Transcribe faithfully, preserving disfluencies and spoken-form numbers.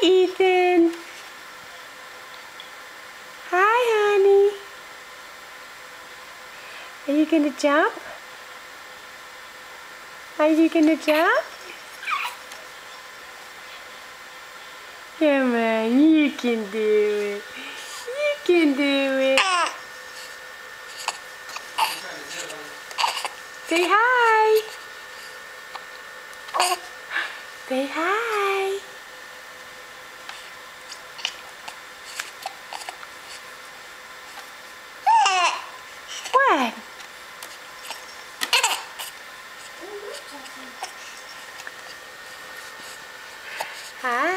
Ethan. Hi, honey. Are you gonna jump? Are you gonna jump? Come on, you can do it. You can do it. Say hi. Say hi. What? Hi.